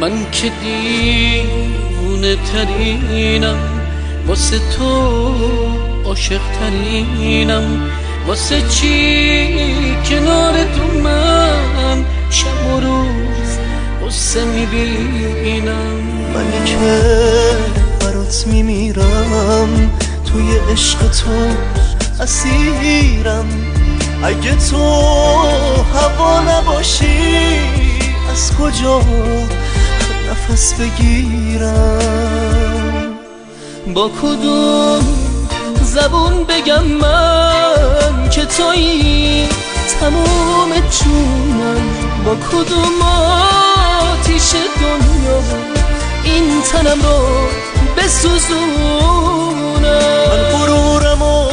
من که دیوونه ترینم، واسه تو عاشق ترینم. واسه چی کنار تو من شب و روز قصه میبینم؟ منی که برات میمیرم، توی عشق تو اسیرم. اگه تو هوا نباشی از کجا نفس بگیرم؟ با کدوم زبون بگم من که تویی تموم جونم؟ با کدوم آتیش دنیا این تنم رو بسوزونم؟ من غرورمو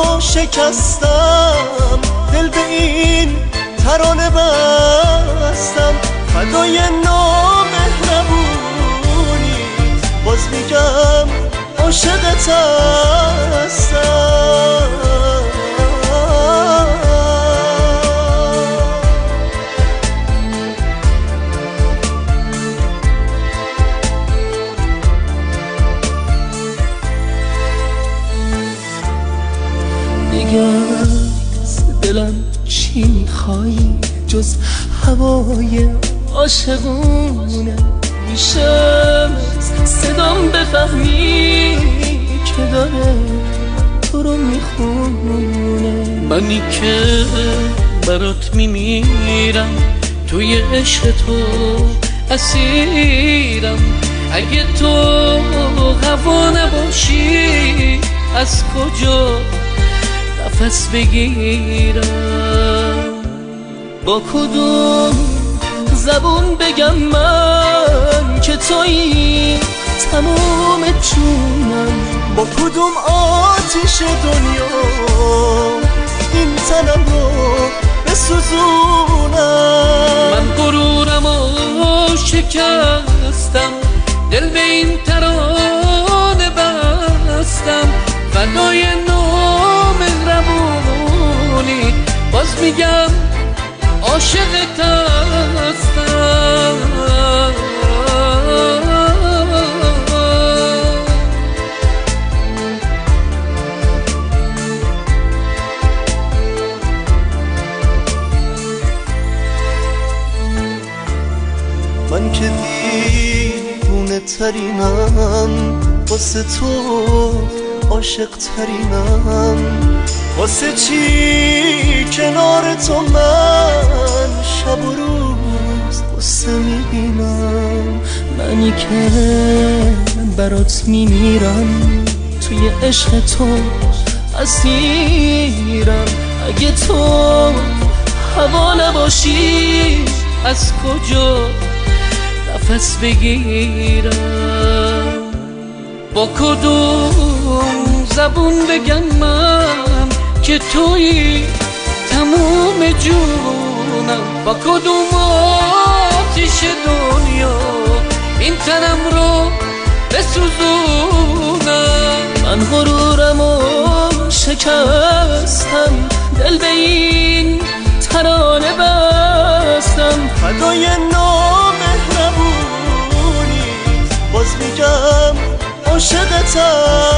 شکستم، دل به این ترانه بستم. فدای نامهربونی باز میگم عاشقت هستم. دیگه از دلم چی میخوای جز هوای عاشقونه؟ میشه صدام بفهمی که داره تو رو میخونه؟ منی که برات میمیرم، توی عشق تو اسیرم. اگه تو هوا نباشی از کجا نفس بگیرم؟ با کدوم زبون بگم من که تویی تموم جونم؟ با کدوم آتیش دنیا این تنم رو بسوزونم؟ من غرورمو شکستم، دل به این ترانه بستم. فدای نامهربونی باز میگم عاشقت هستم. من که دیوونه ترینم، واسه تو عاشق ترینم. واسه چی کنار تو من شب و روز قصه میبینم؟ منی که برات میمیرم، توی عشق تو اسیرم. اگه تو هوا نباشی از کجا نفس بگیرم؟ با کدوم زبون بگم من که تویی تموم جونم؟ با کدوم آتیش دنیا این تنم رو بسوزونم؟ من غرورمو شکستم، دل به این ترانه بستم. فدای نامهربونی باز میگم عاشقت